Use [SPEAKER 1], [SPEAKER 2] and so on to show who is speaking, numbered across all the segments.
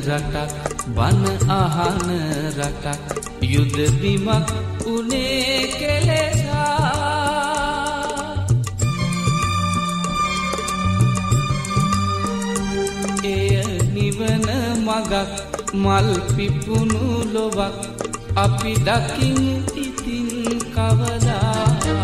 [SPEAKER 1] රටක් බන අහන රටක් යුද බිමක් උනේ කෙලෙසා එය නිවන මගක් මල් පිපුණු ලොවක් අපි දකිමු ඉතින් කවදා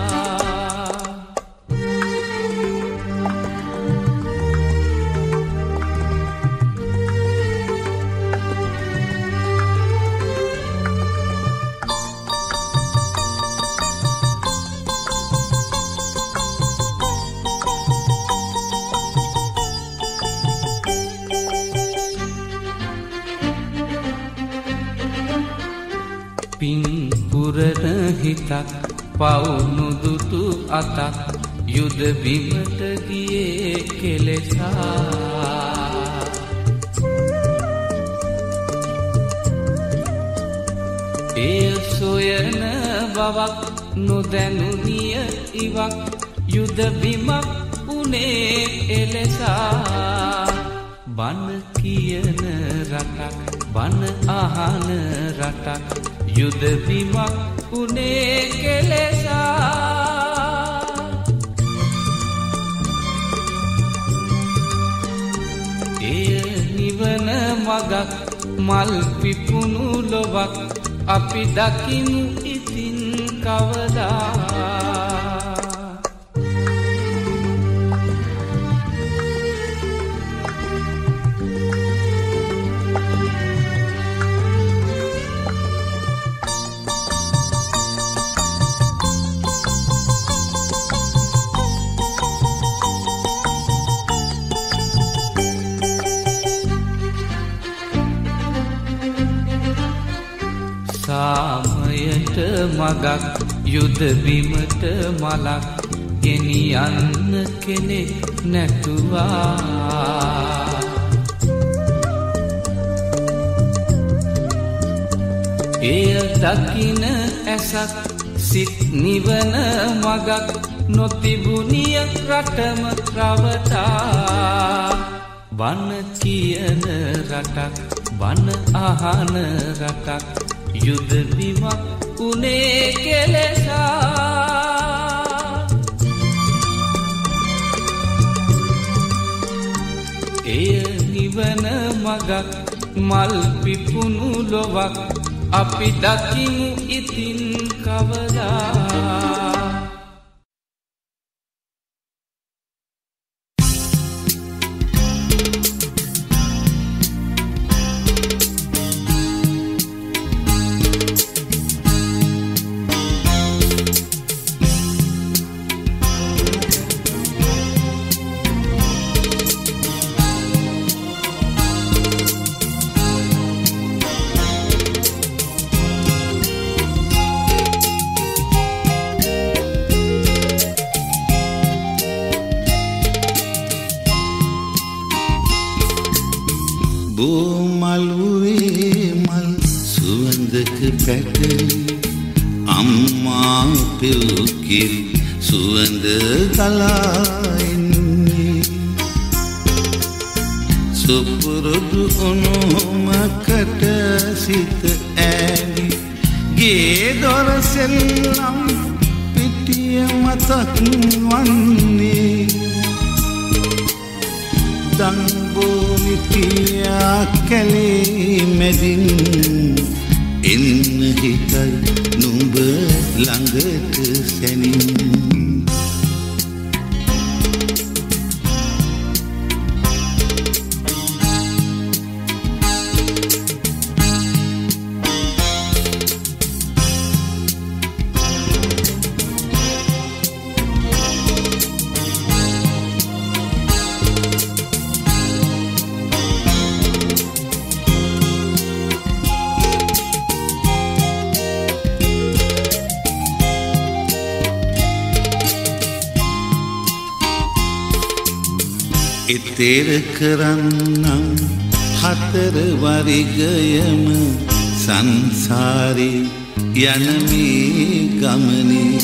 [SPEAKER 1] හිතක් පවුණු දුටු අතක් යුද බිමට ගියේ කෙලෙසා එය සොයන බවක් නොදැනුනිය ඉවක් යුද බිමක් උනේ එලෙසා බන කියන රටක් බන අහන රටක් යුද බිමක් උනේ කෙලෙසා එය නිවන මගක් මල් පිපුණු ලොවක් අපි දකිමු ඉතින් කවදා සාමයට මගක් යුද බිමට මලක් ගෙනියන්න කෙනෙක් නැතුවා එය දකින ඇසක් සිත් නිවන මගක් නොතිබුනිය රටම රවටා බන කියන රටක් බන අහන රටක් යුද බිමක් උනේ කෙලෙසා එය නිවන මගක් මල් පිපුණු ලොවක් අපි දකිමු ඉතින් කවදා
[SPEAKER 2] සුවඳ ගලාන්නේ සුපුරුදු උණුමකට සිත ඇලි ගේ දොර සෙල්ලම් පිටිය මතක් වන්නේ දංබෝනි පියා කැලේ මැදින් එන්න හිතයි නුඹ ළඟට සැනින් එතෙර කරන්නම් හතර වරිගයම සංසාරේ යන මේ ගමනේ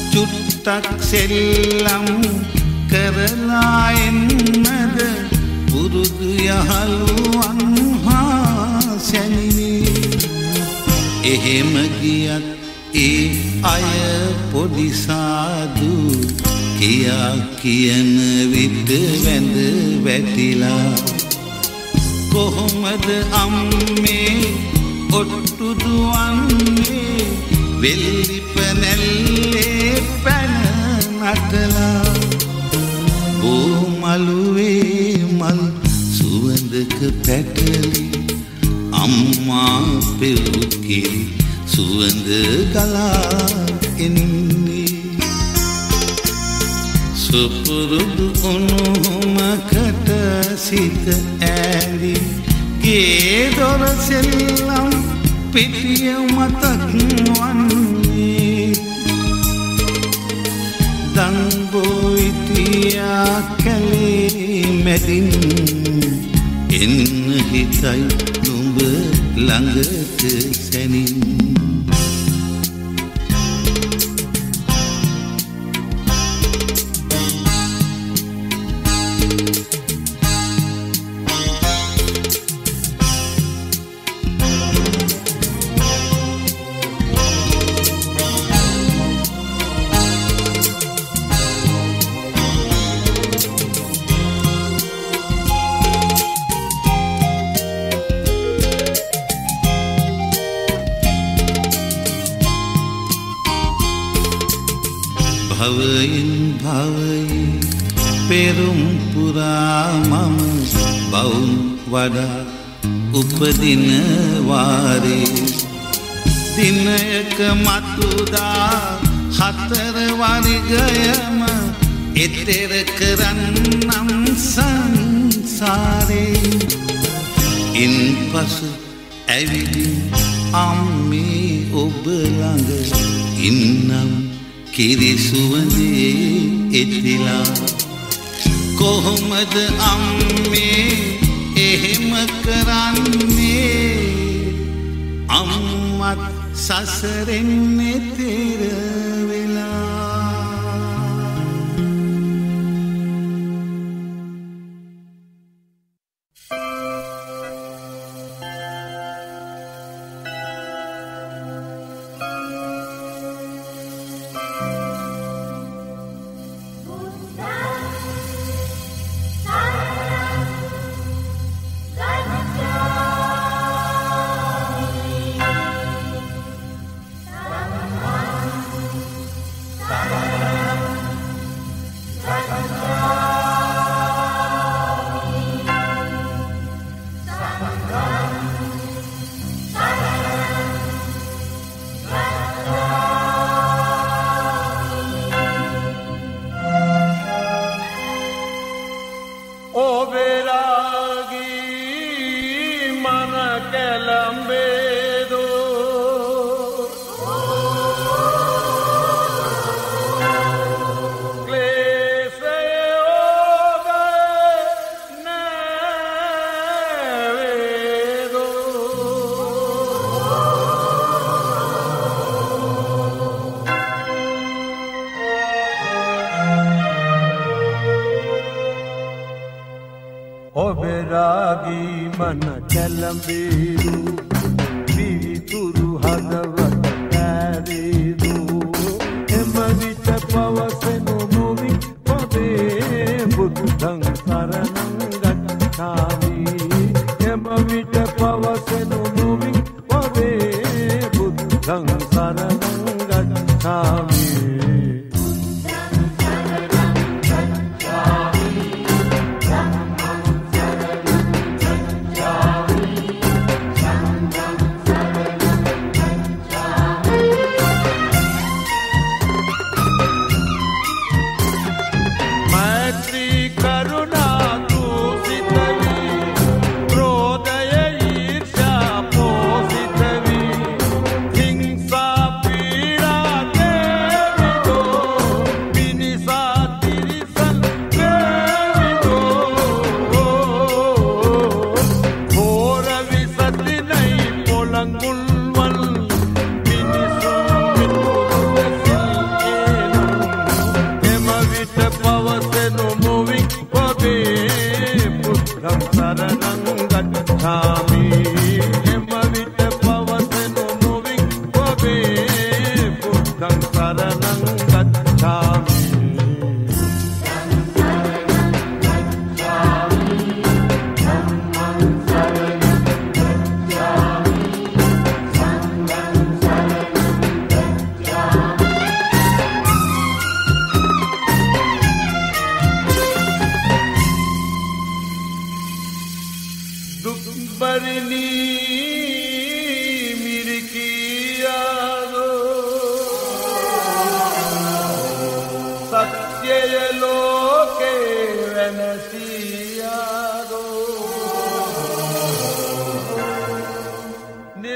[SPEAKER 2] චුට්ටක් සෙල්ලම් කරලා එන්නද පුරුදු යහළුවන් හා සැනිනි. එහෙම ගියත් ඒ අය පොඩි සාදු කියා කියන විට වැඳ වැටිලා. කොහොමද අම්මේ ඔට්ටු දුවන්නේ වෙල්ලි පැනැල්ලේ පැන නටලා. බෝමළුවේ මල් සුවඳක පැටලි අම්මා පෙව්කිරි සුවඳ ගලා එන්නේ. සුපුරුදු උණුහුමකට සිත ඇලි ගේ දොර සෙල්ලම් පිටිය මතක් වන්නේ. දන්බෝයිතියා කැලේ මැදින් එන්න හිතයි නුඹ ළඟට සැනින්. භවයෙන් භවයේ පෙරුම් පුරා මම බවුන් වඩා උපදින වාරේ. දිනයක මතුදා හතර වරිගයම එතෙර කරන්නම් සංසාරේ. ඉන්පසු ඇවිදින් අම්මේ ඔබ ළඟ ඉන්නම් කිරි සුවඳේ එතිලා. කොහොමද අම්මේ එහෙම කරන්නේ අම්මත් සසරෙන් එතෙර වෙලා.
[SPEAKER 3] Hinsa pira ke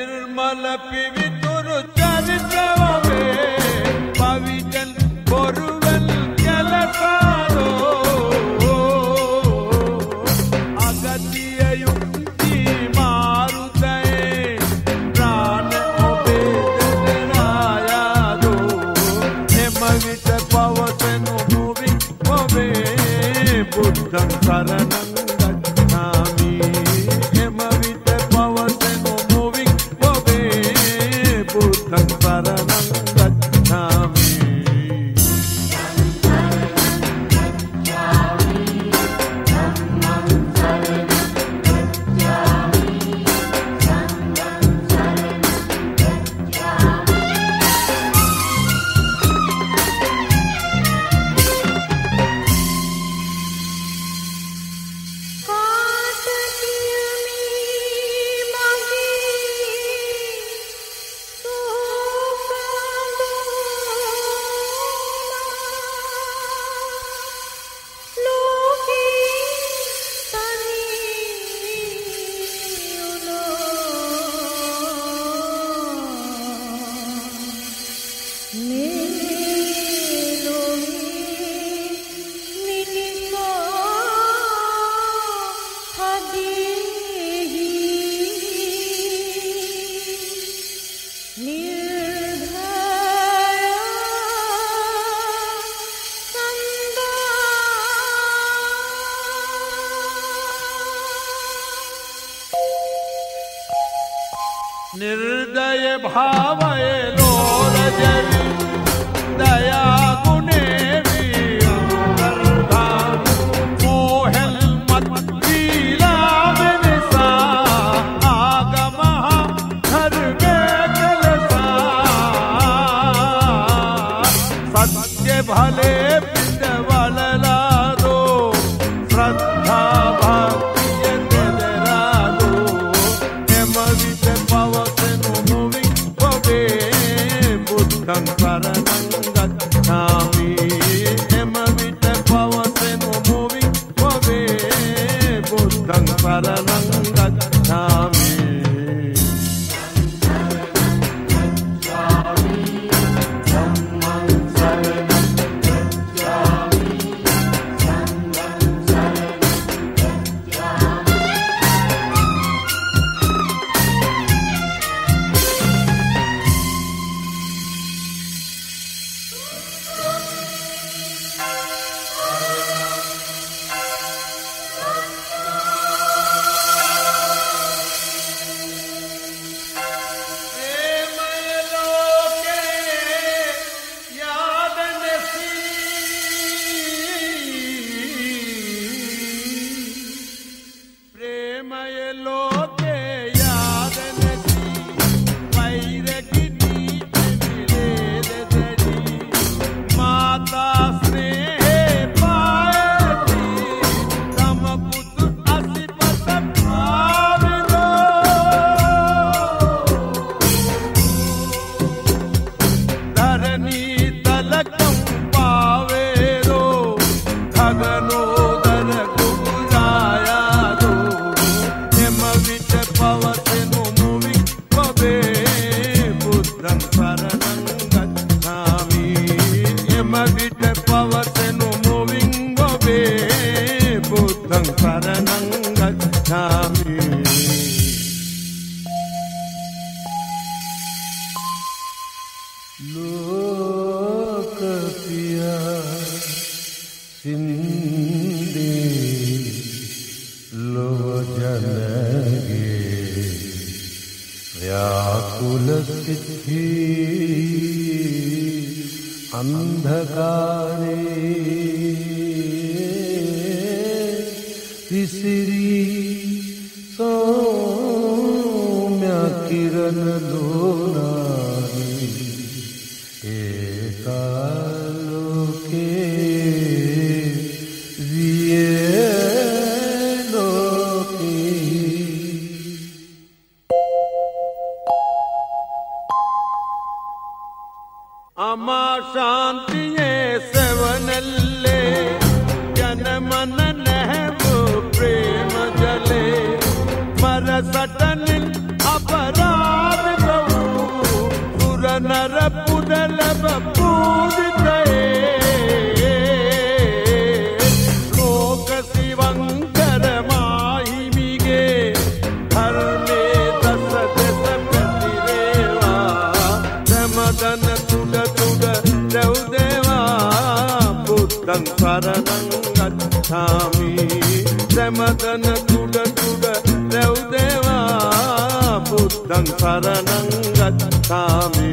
[SPEAKER 3] निर्मल पिवितुरु चरित्रवे पविजन बोरुवल केलसारो अगतिय युक्ति मारुतये प्राण ओबे दराया दो हेमवित पवसनु भुवि ओबे बुद्धं शरणं गच्छामि हेमवित पवसनु भुवि ओबे बुद्धं शरणं गच्छामि निर्दय भावये लोरजवि दया गुणे अंतर्धान मोहल मत लीला विनिसा आगम धर्मे कलसा सत्य भले पिंड वलला दो श्रद्धा भक्ति दरा दो हेमवित पवसनु भुवि ओबे बुद्धं शरणं गच्छामि हेमवित पवसनु भुवि ओबे बुद्धं शरणं गच्छामि अमा शांतिये सेवनल्ले जनमन नेहबु प्रेम जले मरसटन अपराध නරපුද ලැබ පූජිතයේ ලෝක සිවංකර මාහිමිගේ ධර්මයේ දස දෙස පැතිරේවා සමදන තුඩ තුඩ දෙව් දේවා බුද්ධං සරණං ගච්ඡාමි සමදන තුඩ තුඩ දෙව් දේවා බුද්ධං සරණං ගච්ඡාමි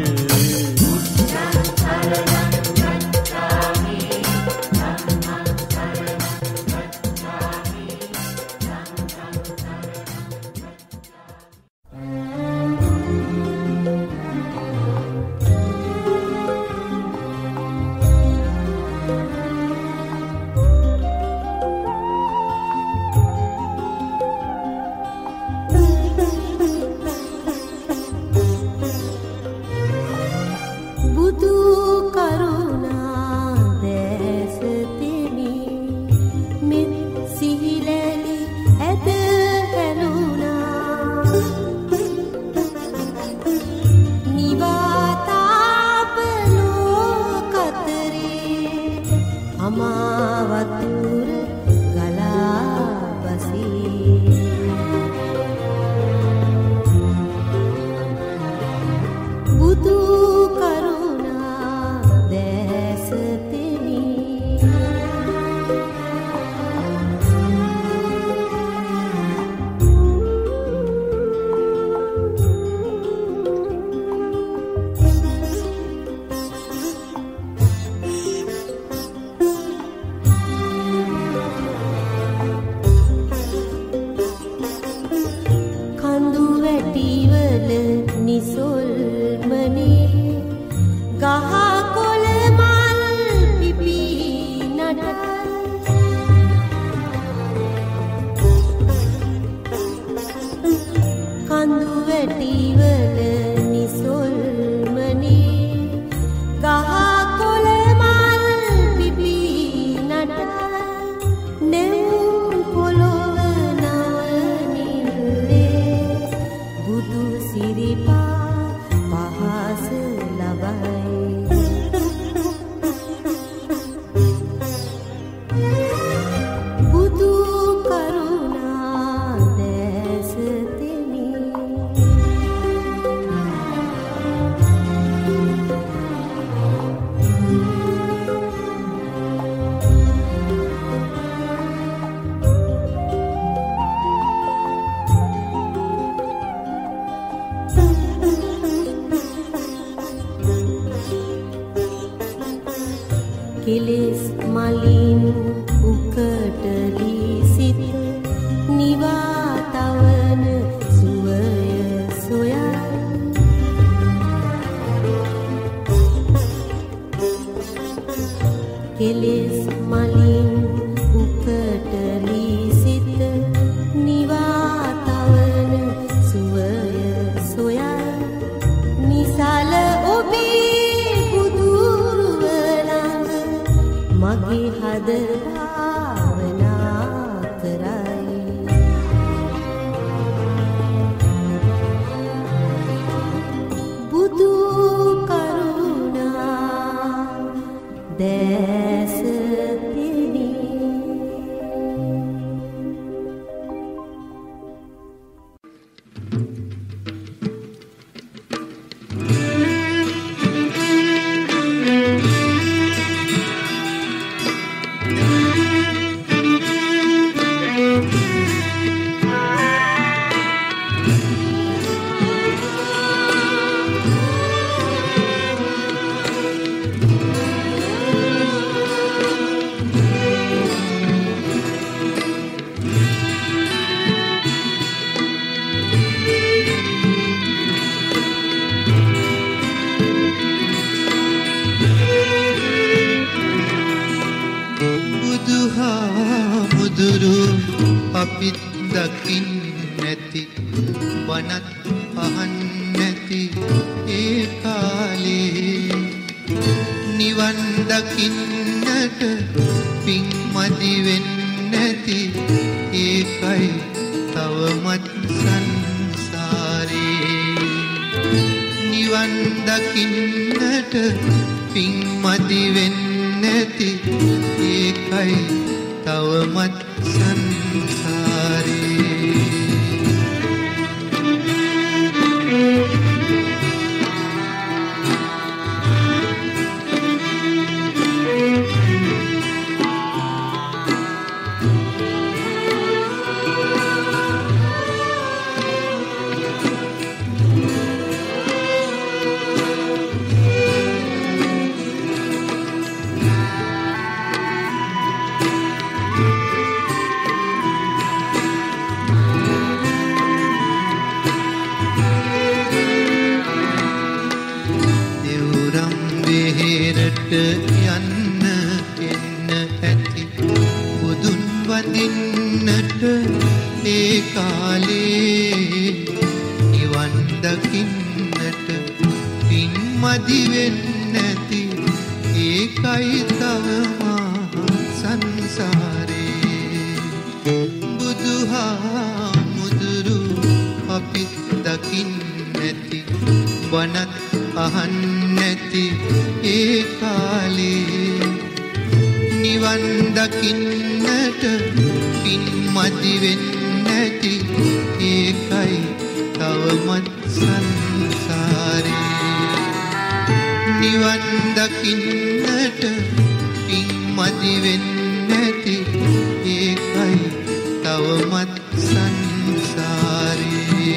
[SPEAKER 4] කෙලෙස් මලින් උකටලි සිත නිවා තවන සුවය සොයා කෙලෙස් මලින් උකටලි සිත නිවා තවන සුවය සොයා නිසල ඔබේ බුදුරුවලඟ මගේ හද භාවනා කරයි බුදු කරුණා දැස තිනි
[SPEAKER 2] අපිත් දකින් නැති වනත් අහන් නැති ඒ කාලේ නිවන් දකින්නට පින් මදි වෙන්නේ නැති ඒකයි තවමත් සංසාරේ නිවන් දකින්නට පින් මදි වෙන්නේති ඒකයි තවමත් සංසාරේ යන්න එන්න ඇති බුදුන් වදින්නට ඒ කාලේ නිවන් දකින්නට පින් මදි වෙන්නැති ඒකයි තව මහා සංසාරේ බුදුහාමුදුරු අපි දකින්නැති වනත් අහන්නැති ඒ කාලේ නිවන් දකින්නට පින් මදි වෙන්නැති ඒකයි තවමත් සංසාරේ නිවන් දකින්නට පින් මදි වෙන්නැති ඒකයි තවමත් සංසාරේ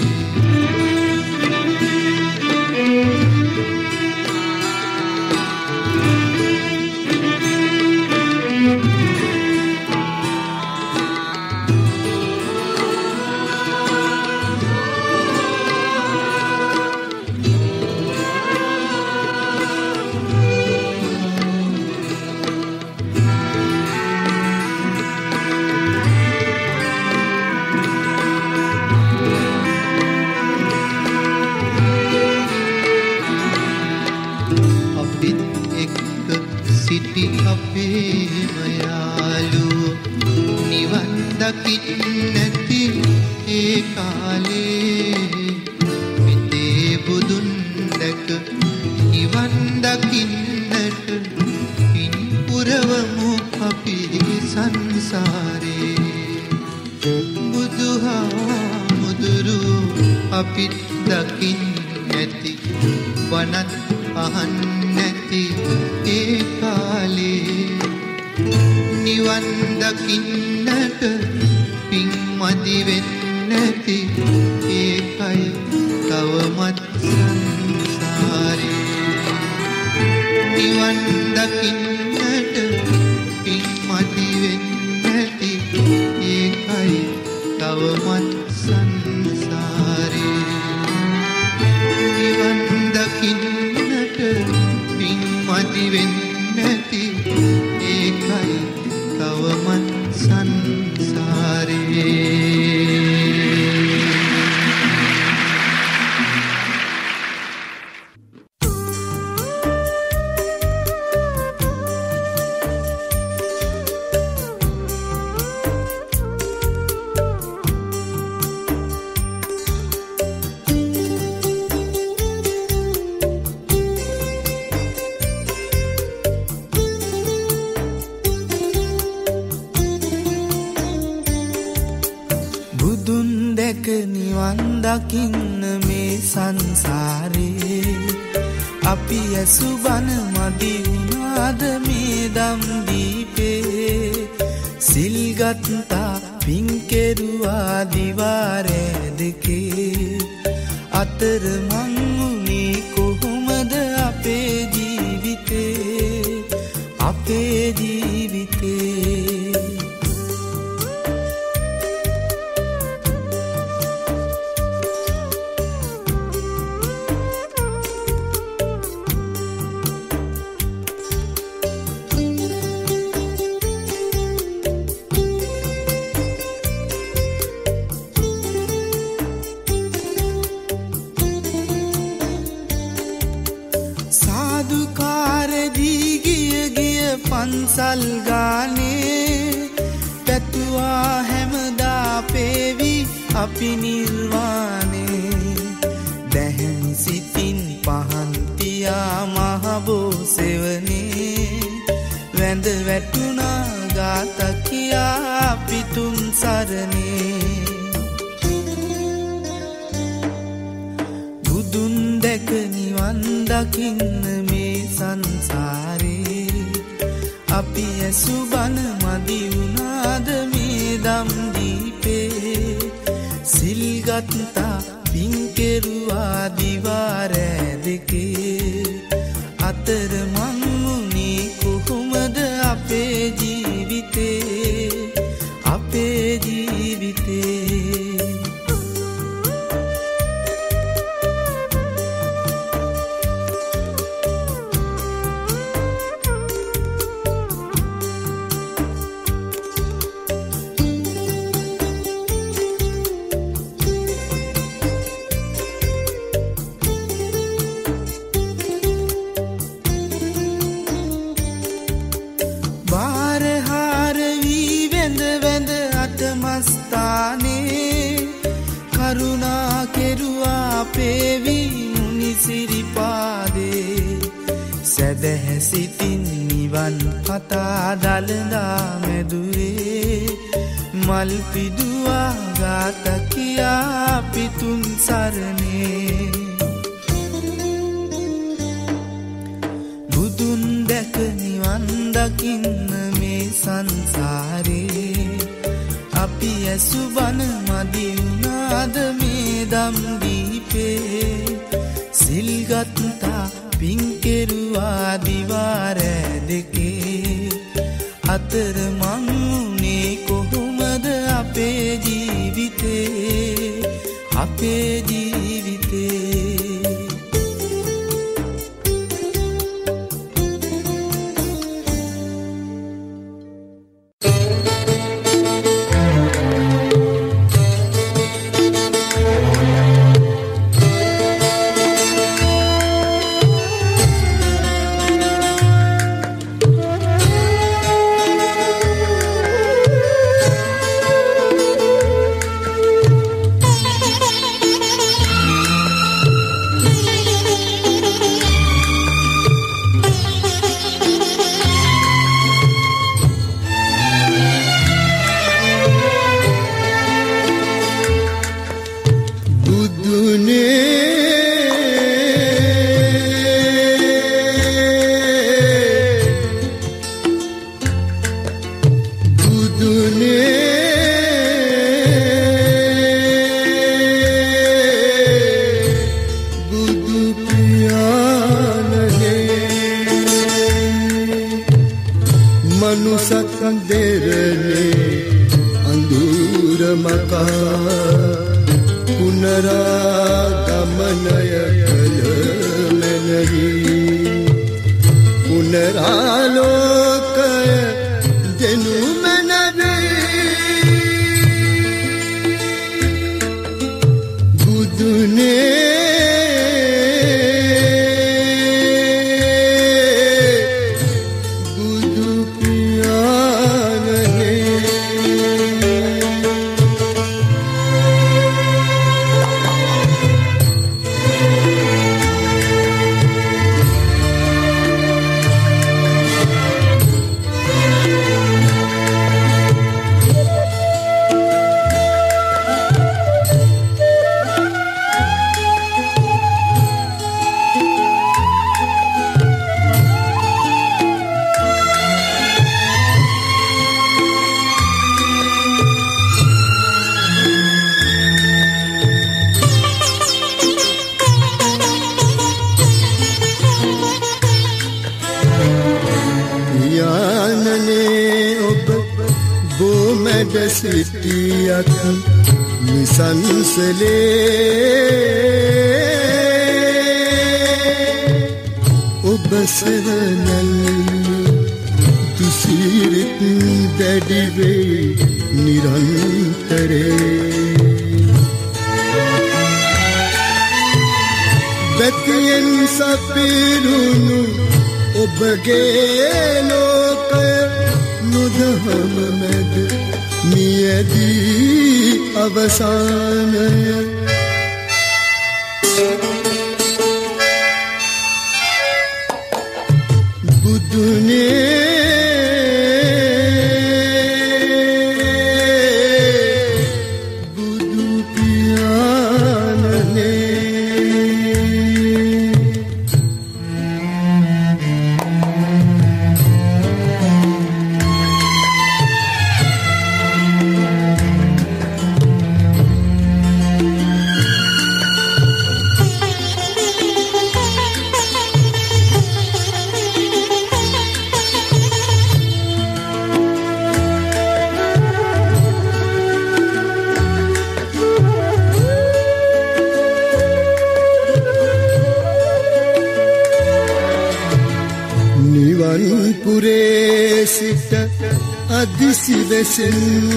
[SPEAKER 2] සිටි අපේම යාළුවෝ නිවන් දකින්නැති ඒ කාලේ මිතේ බුදුන් දැක නිවන් දකින්නට පින් පුරවමු අපි සංසාරේ බුදුහාමුදුරු අපිත් දකින්නැති වනත් අහන්නැති ඒ කාලේ නිවන් දකින්නට පින් මදි වෙන්නැති ඒකයි තවමත් සංසාරේ නිවන් දකින්නට පින් මදි වෙන්නැති ඒකයි තවමත් සංසාරේ නිවන් දකින්නට පින් මදි වෙන්නැති ඒකයි තවමත් සංසාරේ
[SPEAKER 5] දකින්න මේ සංසාරේ අපි ඇසුබන මදි වුණාද මේ දම් දීපේ සිල්ගත්තා පින් කෙරුවා දිවාරේ දෙකේ අතර මං උනේ කොහොමද අපේ ජීවිතේ පන්සල් ගානේ පැතුවා හැමදා පේවි අපි නිර්වාණේ දැහැමි සිතින් සෙවනේ වැඳ වැටුණා ගාත කියා පිතුම් සරණේ බුදුන් දැක නිවන් දකින්න මේ සංසාරේ අපි ඇසු බණ මදි වුණාද මේ දම් දීපේ සිල් ගත්තා පින් කෙරුවා දිවාරෑ දෙකේ අතර මං උනේ කොහොමද අපේ ජීවිතේ අපේ ජීවිතේ කරුණා කෙරුවා පේවි මුනි සිරිපාදේ සැදැහැ සිතින් නිවන් පතා දළදා මැදුරේ මල් පිදුවා ගාත කියා පිතුම් සරණේ බුදුන් දැක නිවන් දකින්න මේ සංසාරේ අපි ඇසු බණ මදි වුණාද මේ දම් දීපේ සිල් ගත්තා පින් කෙරුවා දිවාරෑ දෙකේ අතර මං උනේ කොහොමද අපේ ජීවිතේ අපේ ජීවිතේ
[SPEAKER 6] පුරේ සිට අදිසි වෙසින්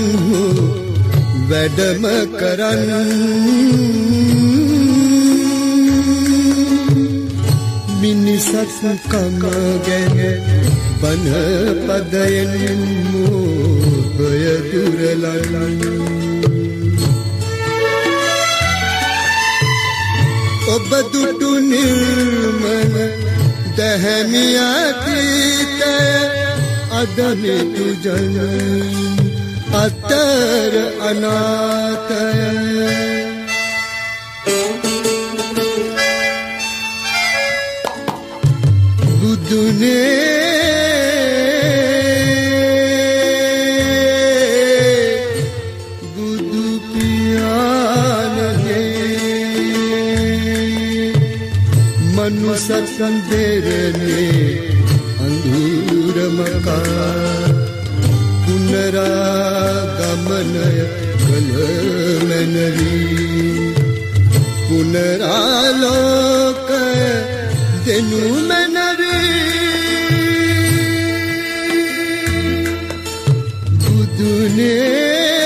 [SPEAKER 6] වැඩම කරන් මිනිසත් කම ගැන බන පදයෙන් මෝහය දුරලන් ඔබ දුටු නිර්මල දහමිය අතීතය අදමි තුජන අතර අනාතය බුදුනේ බුදු පියාණනේ මනුසත් සම්දේරනේ අඳුරමකා පුනරාගමනය කළ මැනවි පුනරාලෝකය දෙනු මැනවි බුදුනේ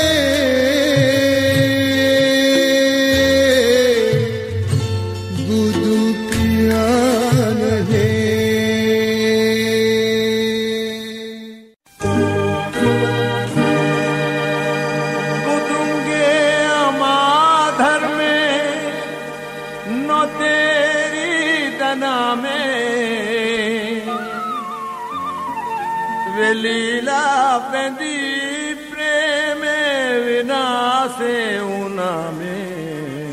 [SPEAKER 3] लीला पेंदी प्रेम विनाशे उना में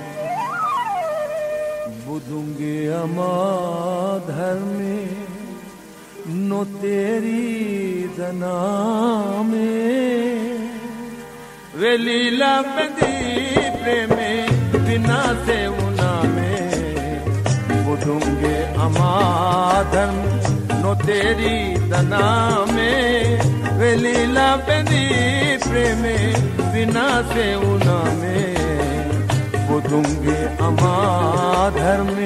[SPEAKER 3] बुदूंगे अमा धर्मे नो तेरी जना में वे लीला पेंदी प्रेम विनाशे उना में बुदूंगे अमा धर्म नो तेरी तना में वे लीला पेंदी प्रेम बिना से उना में बुदूंगे अमा धर्मे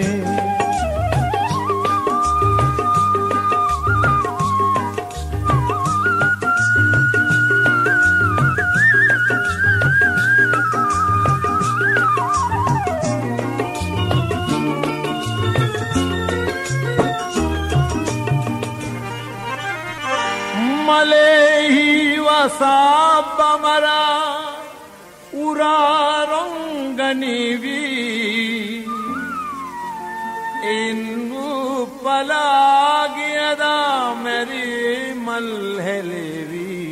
[SPEAKER 3] साबमरा उरा रंगनीवी इन्नु पलागियदा मेरी मलहलेवी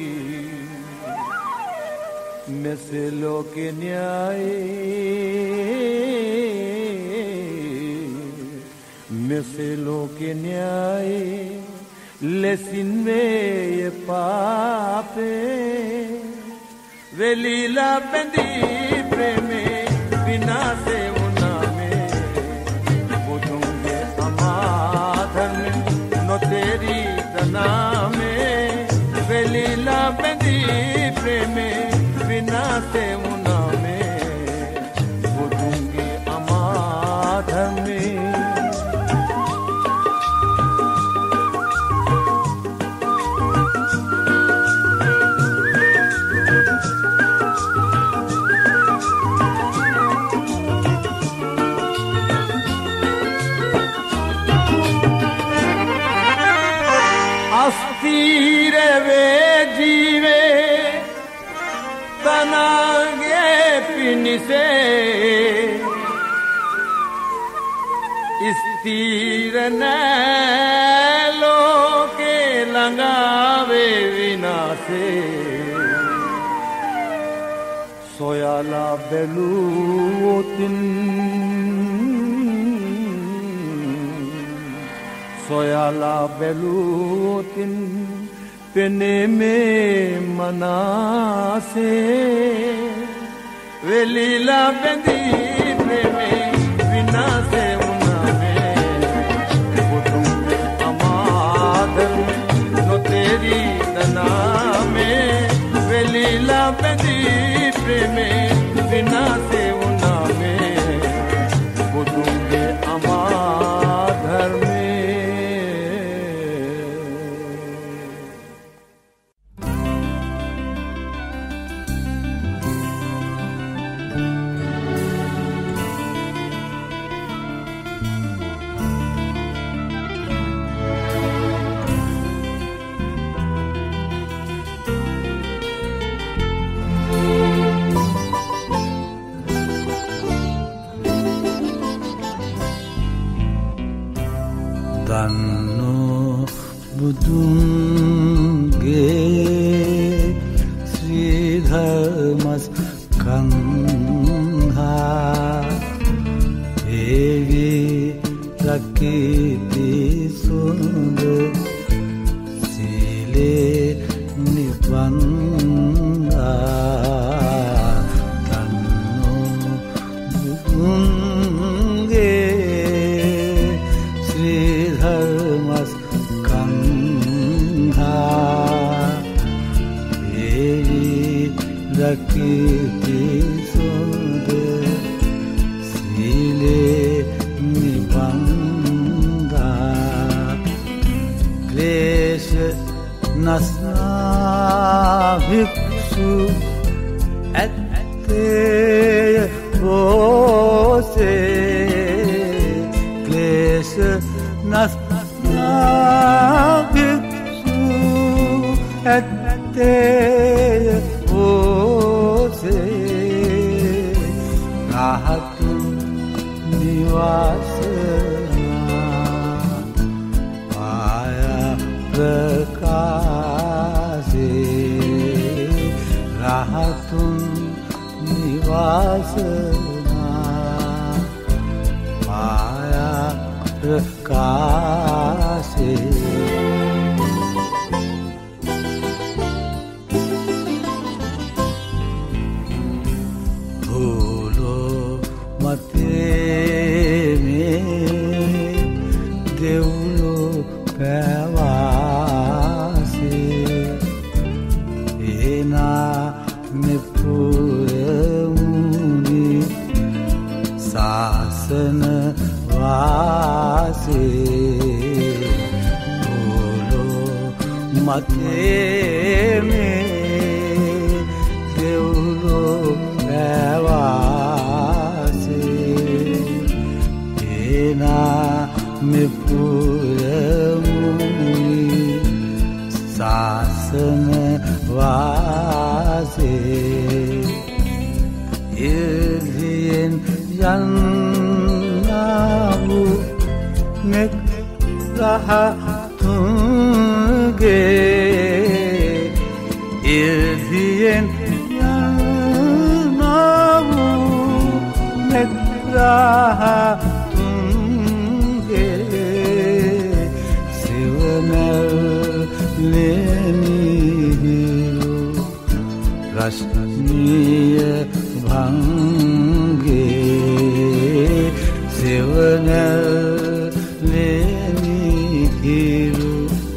[SPEAKER 3] मिसलो के न्याय मिसलो के न्याय लेकिन वे ये पापे वे लीला पेंदी प्रेमे बिना से उना में बुदूंगे अमाधन नो तेरी तना में वे लीला पेंदी प्रेमे बिना से उना में बुदूंगे अमाधन में अस्थिर वे जीवे तनागे पिन से स्थिर न लोके लंगावे विनाशे सोयाला बेलूतिन सोयाला बेलूतिन पेने में मनासे वे लीला बेंदी प्रेमे बिना से उना में बुदूंगे अमाधन नो तेरी तना में वे लीला बेंदी प्रेमे बिना से उना में बुदूंगे अमाधन में
[SPEAKER 7] දන්නෝ බුදුන්ගේ ශ්‍රී ධර්මස්කන්ධා ඒවි රකිති සුන්ද සීලේ නිබන්ධා දන්නෝ බුදුන්ගේ ශ්‍රී ධර්මස්කන්ධා ඒවි රකිති සුන්ද සීලේ නිබන්ධා ක්ලේශ නස්නා භික්ෂු ඇත්තේය බෝසේ ක්ලේශ නස්නා භික්ෂු ඇත්තේය බෝසේ රහතුන් නිවාසනා පාය ප්‍රකාශේ රහතුන් නිවාසනා පාය ප්‍රකාශේ දෙව්ලෝ පැවාසේ ඒනා මෙපුරමුණි සාසන වාසේ බෝලෝ මතේමේ දෙව්ලෝ පැවාසේ ඒනා මෙපුරමුණි සාසන වාසේ ඉර්ධියෙන් යන්නාවු නෙක් රහතුන්ගේ ඉර්ධියෙන් යන්නාවු නෙක් ලෙනිහිරු රශ්මිය භංගේ සෙවනල් ලෙනිහිරු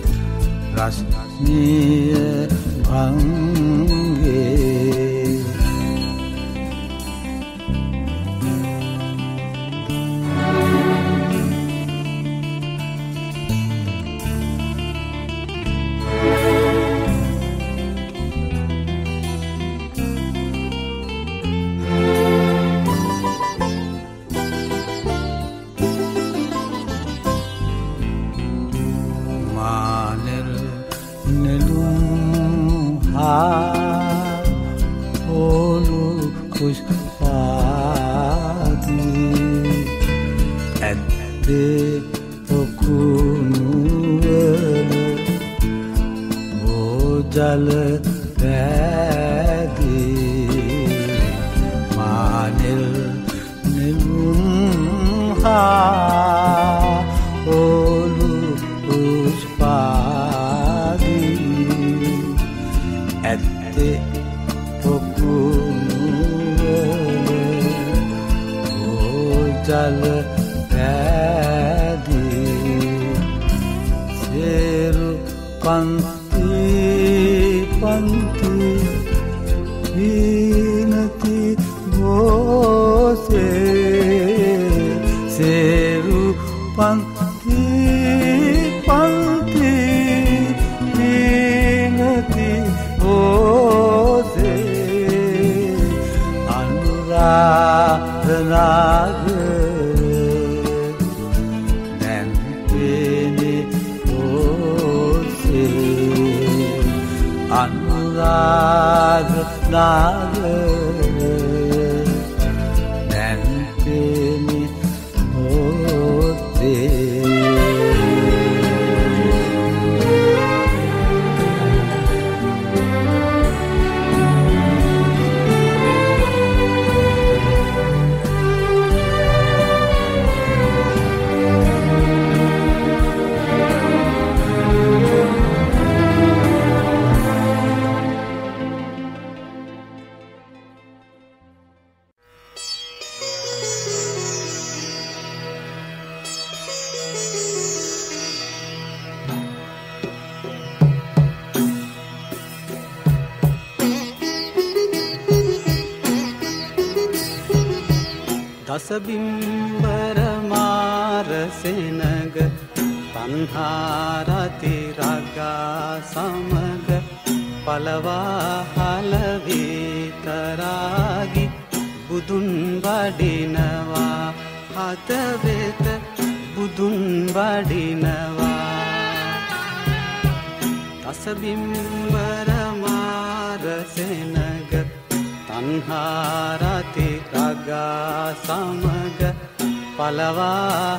[SPEAKER 7] රශ්මිය භංගේ ඕලු කුෂ්පාදී ඇත්තේ පොකුණුවල බෝජල පැදී මානෙල් නෙළුම් ඕලු කුෂ්පාදී ඇත්තේ ජල පැදී සේරු පන්ති පන්ති විනති බෝසේ සේරු පන්ති පන්ති විනති බෝසේ අනුරාධනාග අනුරාග නාග දැන් පෙනි හොතේ දසබිම්බර මාරසෙනග තන්හාරති රගා සමග පලවා හලවිතරාගි බුදුන් වඩිනවා හදවෙත බුදුන් වඩිනවා දසබිම්බර මාරසෙනග තන්හාරති රගා සමග පලවා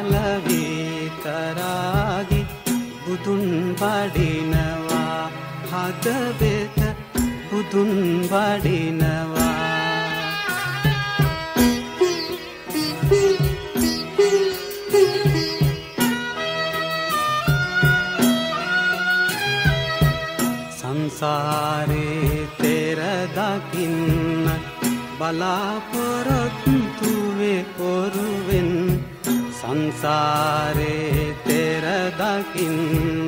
[SPEAKER 7] හලවිතරාගි බුදුන් වඩිනවා හදවෙත බුදුන් වඩිනවා සංසාරේ තෙර දකින්න බලාපොරොත්තු වේ කොරුවෙන් සංසාරේ තෙර දකින්න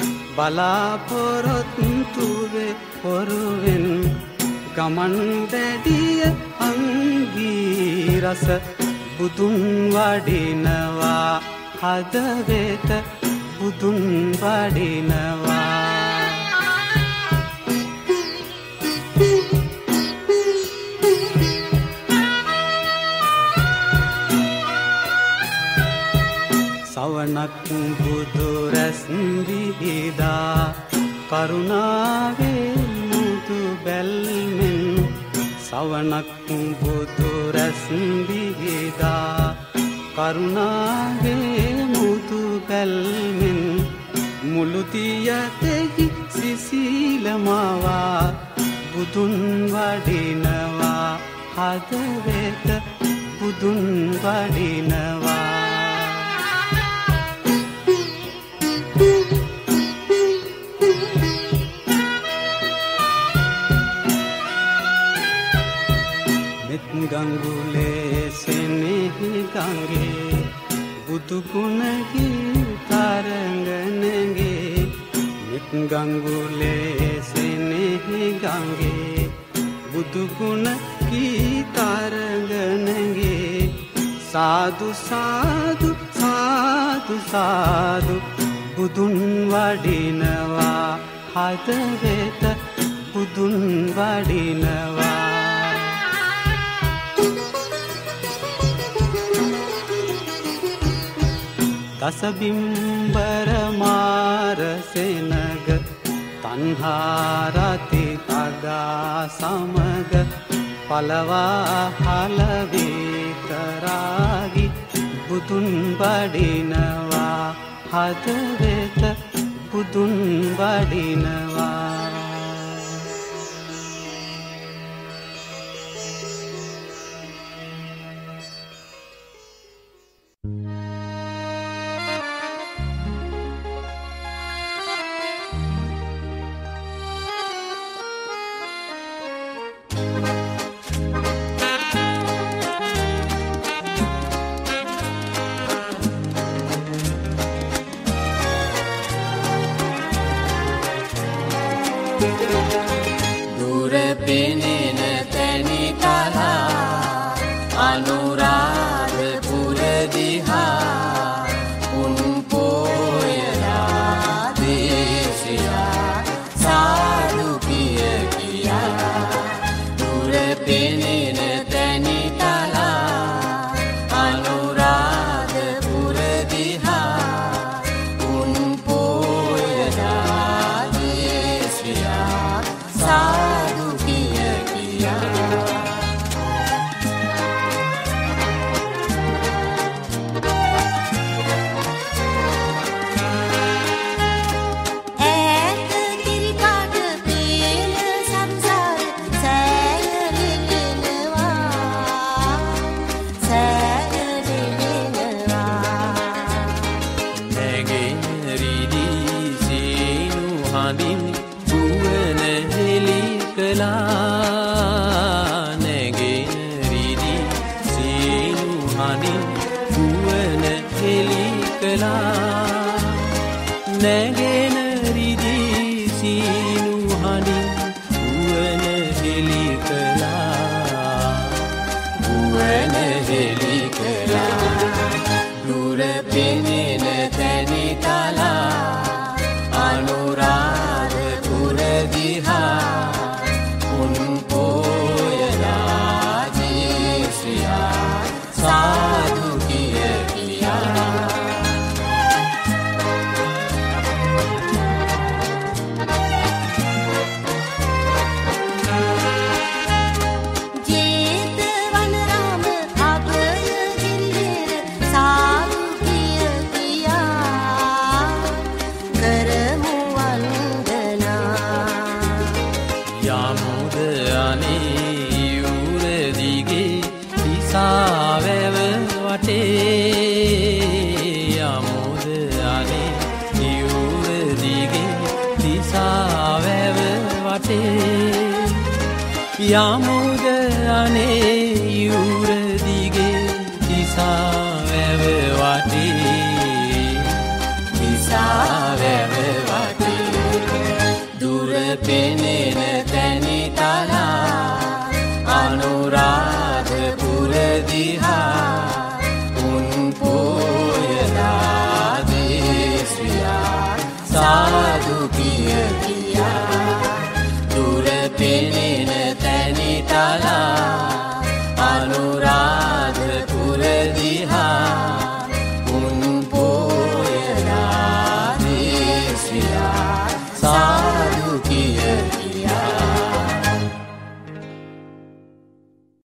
[SPEAKER 7] බලාපොරොත්තු වේ කොරුවෙන් ගමන් දැඩිය අංගී රස බුදුන් වඩිනවා හදවෙත බුදුන් වඩිනවා සවනක් බුදු රැස් විහිදා කරුණාවේ මුදු බැල්මෙන් සවනක් බුදු රැස් විහිදා කරුණාවේ මුදු බැල්මෙන් මුළුතියතෙහි සිසිලමවා බුදුන් වඩිනවා හදවෙත බුදුන් වඩිනවා ගංගුලේ සෙනෙහි ගංගේ බුදු ගුණගේ තරංගනගේ මෙත් ගංගුලේ සෙනෙහි ගංගේ බුදු ගුණගේ තරංගනගේ සාදු සාදු සාදු සාදු බුදුන් වඩිනවා හදවෙත බුදුන් වඩිනවා දසබිම්බර මාරසෙනග තන්හාරති තගා සමග පලවා හලවිතරාගි බුදුන් වඩිනවා හදවෙත බුදුන් වඩිනවා
[SPEAKER 8] නැගෙන රිදී සීනු හඬින් ගුවන හෙළි කළා ගුවන හෙළි පෙනෙන තැනි තලා අනුරාධපුර දිහා උන් පෝයලා ජීශ්‍රියා සාදු කිය කියා සාවැව වටේ යමුද අනේ නියුර දිගේ දිසාවැව වටේ යමුද අනේ